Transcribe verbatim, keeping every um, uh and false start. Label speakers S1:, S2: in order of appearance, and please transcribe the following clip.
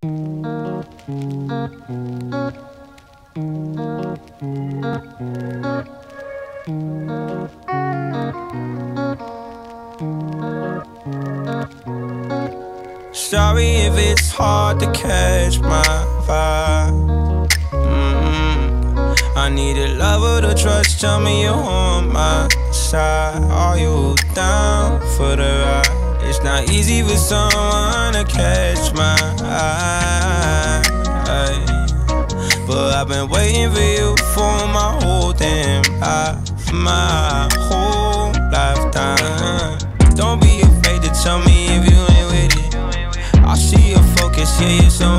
S1: Sorry if it's hard to catch my vibe. mm-hmm. I need a lover to trust, tell me you're on my side. Are you down for the ride? It's not easy for someone to catch my eye, but I've been waiting for you for my whole damn life, my whole lifetime. Don't be afraid to tell me if you ain't with it. I see your focus, yeah, you're so